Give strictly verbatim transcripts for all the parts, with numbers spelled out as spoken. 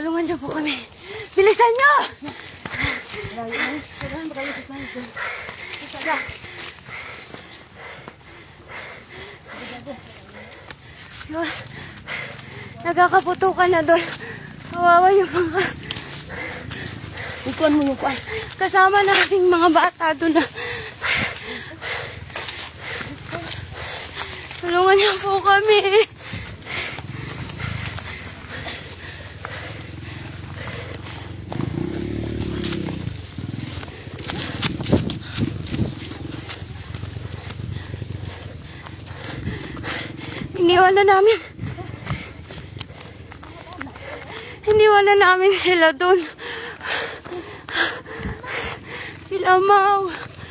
Tulungan niyo po kami. Bilisan niyo! Yun. Nagkakaputukan na doon. Kawawa yung mga... Ikuan mo yung kuan. Kasama nating mga bata doon na... Tulungan niyo po kami. Iniwanan namin. Iniwanan namin sila doon. Sila Mau.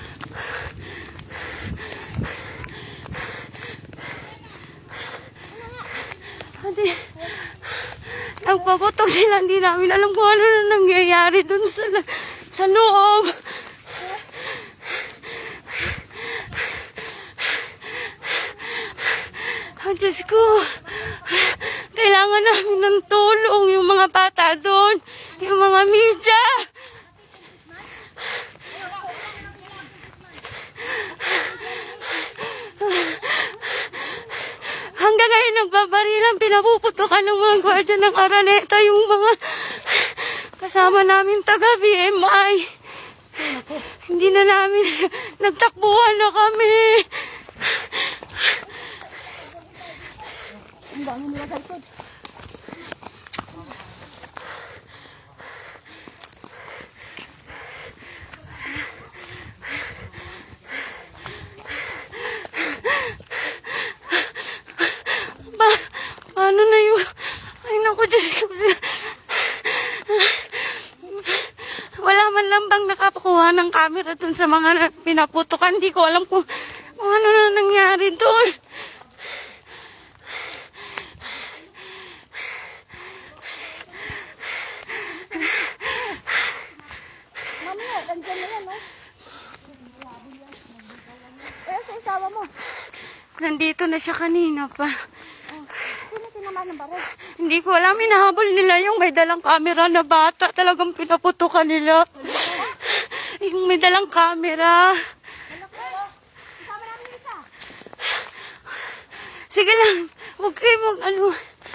Ate, nagpaputok sila. Hindi namin alam kung ano na nangyayari doon sa, sa loob. Oh, Diyos ko, kailangan namin ng tulong yung mga bata doon, yung mga media. Hanggang ngayon nagbabarilan, pinapuputukan ng mga gwardiya ng Araneta yung mga kasama namin taga B M I. Hindi na namin, nagtakbuhan na kami. Ang dami nila sa likod. Ba, paano na yung... Ay, naku, Diyos ko. Wala man lang bang nakapakuha ng camera dun sa mga pinaputukan. Hindi ko alam kung, kung ano na nangyari dun. Nandiyan na yan, no? Eh, sa isawa mo. Nandito na siya kanina pa. Oh. Sino tinamaan ng baril? Hindi ko alam, hinahabol nila yung may dalang camera na bata. Talagang pinaputukan nila. Yung may dalang camera. Kasama namin yung isa. Sige lang, huwag kayo mag ano.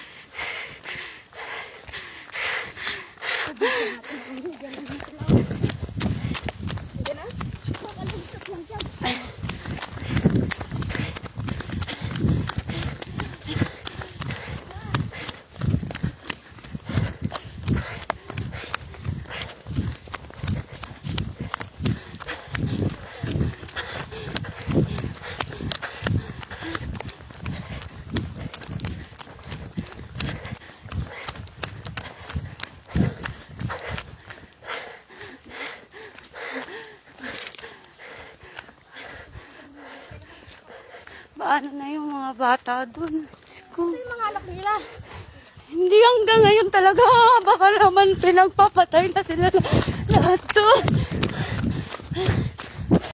Paano na yung mga bata dun? Ano yung mga anak nila? Hindi hanggang ngayon talaga. Baka naman pinagpapatay na sila lahat doon.